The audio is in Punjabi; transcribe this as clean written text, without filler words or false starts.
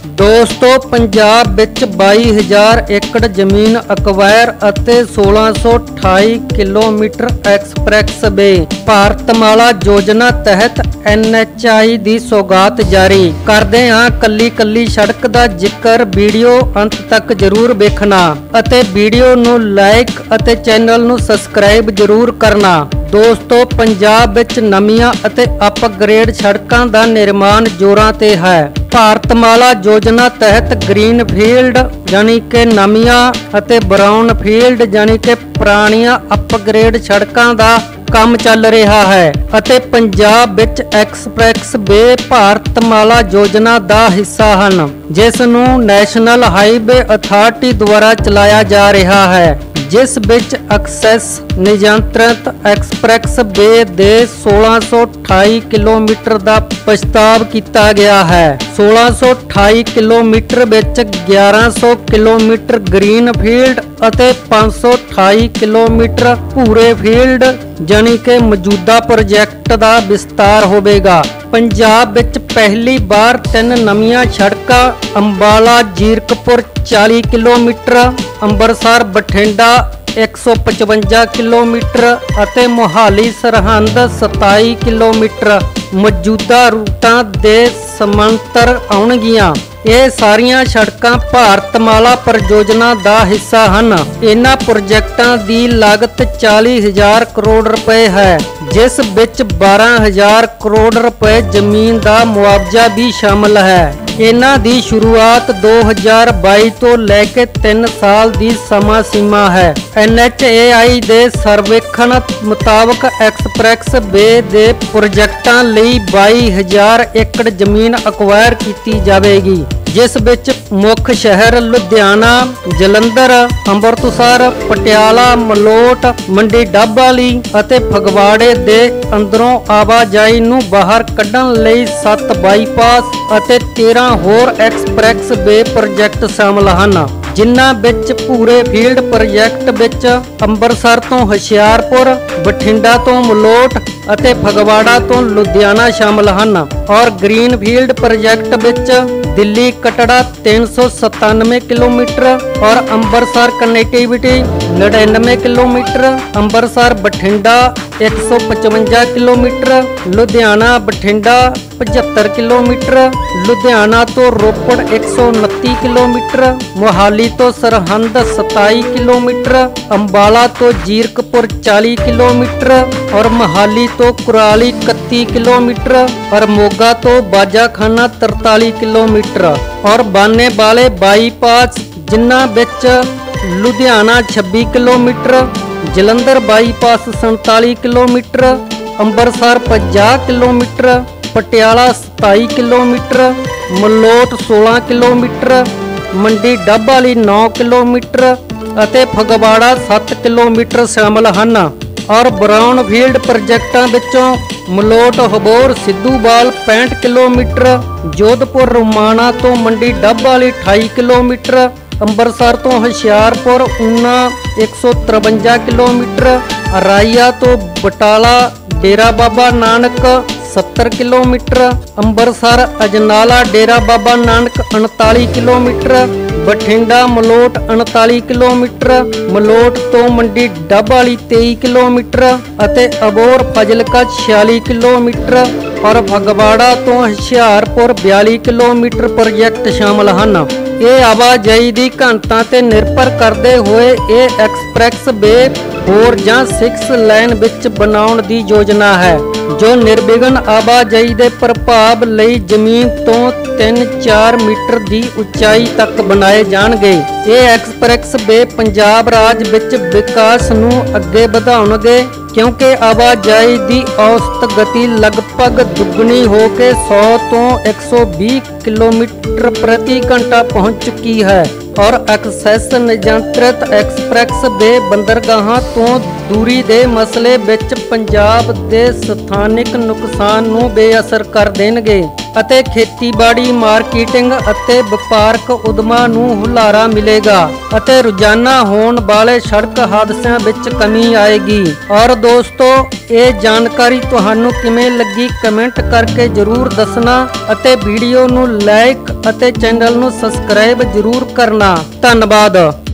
दोस्तों पंजाब विच 22,000 एकड़ जमीन अक्वायर ਅਤੇ 1628 किलोमीटर एक्सप्रैस वे भारतमाला योजना तहत NHI ਦੀ सौगात जारी ਕਰਦੇ ਹਾਂ। ਕੱਲੀ ਕੱਲੀ ਸੜਕ ਦਾ ਜ਼ਿਕਰ ਵੀਡੀਓ ਅੰਤ ਤੱਕ ਜ਼ਰੂਰ ਵੇਖਣਾ ਅਤੇ ਵੀਡੀਓ ਨੂੰ ਲਾਈਕ ਅਤੇ ਚੈਨਲ ਨੂੰ ਸਬਸਕ੍ਰਾਈਬ ਜ਼ਰੂਰ ਕਰਨਾ। दोस्तों पंजाब विच नवीं ਅਤੇ अपग्रेड सड़कों का निर्माण जोरों ते है। भारतमाला योजना तहत ग्रीनफील्ड यानी कि नवीं ਅਤੇ ब्राउनफील्ड यानी कि पुरानियां अपग्रेड सड़कों का काम चल रहा है ਅਤੇ पंजाब विच एक्सप्रैस वे भारतमाला योजना का हिस्सा हैं, जिस नूं नैशनल हाईवे अथॉरिटी द्वारा चलाया जा रहा है, जिस विच एक्सेस नियंत्रित एक्सप्रैस वे दे 1628 किलोमीटर का प्रस्ताव किया गया है। 1628 किलोमीटर विच 1100 किलोमीटर ग्रीनफील्ड ਅਤੇ 528 किलोमीटर भूरे फील्ड यानी कि मौजूदा प्रोजेक्ट का विस्तार होगा। पंजाब विच पहली बार 3 नवीं सड़कां अंबाला जीरकपुर 40 किलोमीटर, अंबरसर बठिंडा 155 किलोमीटर ਅਤੇ मोहाली सरहंद 27 किलोमीटर मौजूदा रूटां दे समांतर आउणगीਆਂ। ਇਹ ਸਾਰੀਆਂ ਸੜਕਾਂ ਭਾਰਤਮਾਲਾ परियोजना ਦਾ ਹਿੱਸਾ ਹਨ। ਇਹਨਾਂ ਪ੍ਰੋਜੈਕਟਾਂ ਦੀ ਲਾਗਤ 40,000 ਕਰੋੜ ਰੁਪਏ ਹੈ, ਜਿਸ ਵਿੱਚ 12,000 ਕਰੋੜ ਰੁਪਏ ਜ਼ਮੀਨ ਦਾ ਮੁਆਵਜ਼ਾ ਵੀ ਸ਼ਾਮਲ ਹੈ। ਇਹਨਾਂ ਦੀ ਸ਼ੁਰੂਆਤ 2022 ਤੋਂ ਲੈ ਕੇ 3 ਸਾਲ ਦੀ ਸਮਾਂ ਸੀਮਾ ਹੈ। NHAI ਦੇ ਸਰਵੇਖਣ ਮੁਤਾਬਕ ਐਕਸਪ੍ਰੈਸ ਵੇ ਦੇ ਪ੍ਰੋਜੈਕਟਾਂ ਲਈ 22,000 ਏਕੜ ਜ਼ਮੀਨ ਅਕਵਾਇਰ ਕੀਤੀ ਜਾਵੇਗੀ, जिस विच मुख शहर लुधियाना, जलंधर, अंमृतसर, पटियाला, मलोट, मंडी डबवाली ਅਤੇ ਫਗਵਾੜੇ ਦੇ ਅੰਦਰੋਂ ਆਵਾਜਾਈ ਨੂੰ ਬਾਹਰ ਕੱਢਣ ਲਈ 7 ਬਾਈਪਾਸ ਅਤੇ 13 ਹੋਰ ਐਕਸਪ੍ਰੈਸ ਵੇ ਪ੍ਰੋਜੈਕਟ ਸ਼ਾਮਲ ਹਨ, ਜਿਨ੍ਹਾਂ ਵਿੱਚ ਪੂਰੇ ਫੀਲਡ ਪ੍ਰੋਜੈਕਟ ਵਿੱਚ ਅੰਮ੍ਰਿਤਸਰ ਤੋਂ ਹੁਸ਼ਿਆਰਪੁਰ, ਬਠਿੰਡਾ ਤੋਂ ਮਲੋਟ ਅਤੇ ਫਗਵਾੜਾ ਤੋਂ ਲੁਧਿਆਣਾ ਸ਼ਾਮਲ ਹਨ। ਔਰ ਗ੍ਰੀਨ ਫੀਲਡ ਪ੍ਰੋਜੈਕਟ ਵਿੱਚ ਦਿੱਲੀ ਕਟੜਾ 397 किलोमीटर और Amritsar connectivity 99 kilometre, Amritsar Bathinda 155 kilometre, Ludhiana Bathinda 75 kilometre, Ludhiana तो रोपड़ 129 किलोमीटर, मोहाली तो सरहंद 27 किलोमीटर, अंबाला तो जीरकपुर 40 किलोमीटर और मोहाली तो कुराली 31 किलोमीटर और मोगा तो बाजाखाना 43 किलोमीटर और बाने वाले बाईपास जिन्हां विच Ludhiana 26 kilometre, Jalandhar bypass 47 kilometre, Amritsar 50 kilometre, Patiala 27 kilometre, Malout 16 kilometre, Mandi Dabwali 9 kilometre ਅਤੇ ਫਗਵਾੜਾ 7 किलोमीटर शामिल ਹਨ। और ब्राउन फील्ड प्रोजेक्टां विचों मलोट हबोर सिद्धूवाल 65 किलोमीटर, जोधपुर रोमाणा तो मंडी डबवाली 28 किलोमीटर, ਅੰਮ੍ਰਿਤਸਰ ਤੋਂ ਹੁਸ਼ਿਆਰਪੁਰ ਊਨਾ 153 ਕਿਲੋਮੀਟਰ, ਰਾਈਆ ਤੋਂ Batala Dera Baba Nanak 70 kilometre, Amritsar Ajnala Dera Baba Nanak 39 kilometre, Bathinda Malout 39 kilometre, Malout ਤੋਂ ਮੰਡੀ ਡਬਵਾਲੀ 23 ਕਿਲੋਮੀਟਰ ਅਤੇ ਅਬੋਹਰ ਫਾਜ਼ਿਲਕਾ 46 ਕਿਲੋਮੀਟਰ और ਫਗਵਾੜਾ ਤੋਂ ਹੁਸ਼ਿਆਰਪੁਰ 42 ਕਿਲੋਮੀਟਰ ਪ੍ਰੋਜੈਕਟ ਸ਼ਾਮਲ ਹਨ। ਇਹ ਆਵਾਜਾਈ ਦੀ ਘਣਤਾ ਤੇ ਨਿਰਭਰ ਕਰਦੇ ਹੋਏ ਇਹ ਐਕਸਪ੍ਰੈਸ ਵੇ 4 ਜਾਂ 6 ਲਾਈਨ ਵਿੱਚ ਬਣਾਉਣ ਦੀ ਯੋਜਨਾ ਹੈ, ਜੋ ਨਿਰਵਿਘਨ ਆਵਾਜਾਈ ਦੇ ਪ੍ਰਭਾਵ ਲਈ ਜ਼ਮੀਨ ਤੋਂ 3-4 ਮੀਟਰ ਦੀ ਉਚਾਈ ਤੱਕ ਬਣਾਏ ਜਾਣਗੇ। ਇਹ ਐਕਸਪ੍ਰੈਸ ਵੇ ਪੰਜਾਬ ਰਾਜ ਵਿੱਚ ਵਿਕਾਸ ਨੂੰ ਅੱਗੇ ਵਧਾਉਣਗੇ, क्योंकि आवाजाई की औसत गति लगभग दुगनी होकर 100 तो 120 किलोमीटर प्रति घंटा पहुंच चुकी है और एक्सेस नियंत्रित एक्सप्रैस वे बंदरगाह तो ਦੂਰੀ ਦੇ ਮਸਲੇ ਵਿੱਚ ਪੰਜਾਬ ਦੇ ਸਥਾਨਿਕ ਨੁਕਸਾਨ ਨੂੰ ਬੇਅਸਰ ਕਰ ਦੇਣਗੇ ਅਤੇ ਖੇਤੀਬਾੜੀ, ਮਾਰਕੀਟਿੰਗ ਅਤੇ ਵਪਾਰਕ ਉਦਮਾਂ ਨੂੰ ਹੁਲਾਰਾ ਮਿਲੇਗਾ ਅਤੇ ਰੋਜ਼ਾਨਾ ਹੋਣ ਵਾਲੇ ਸੜਕ ਹਾਦਸਿਆਂ ਵਿੱਚ ਕਮੀ ਆਏਗੀ। ਔਰ ਦੋਸਤੋ, ਇਹ ਜਾਣਕਾਰੀ ਤੁਹਾਨੂੰ ਕਿਵੇਂ ਲੱਗੀ ਕਮੈਂਟ ਕਰਕੇ ਜ਼ਰੂਰ ਦੱਸਣਾ ਅਤੇ ਵੀਡੀਓ ਨੂੰ ਲਾਈਕ ਅਤੇ ਚੈਨਲ ਨੂੰ ਸਬਸਕ੍ਰਾਈਬ ਜ਼ਰੂਰ ਕਰਨਾ। ਧੰਨਵਾਦ।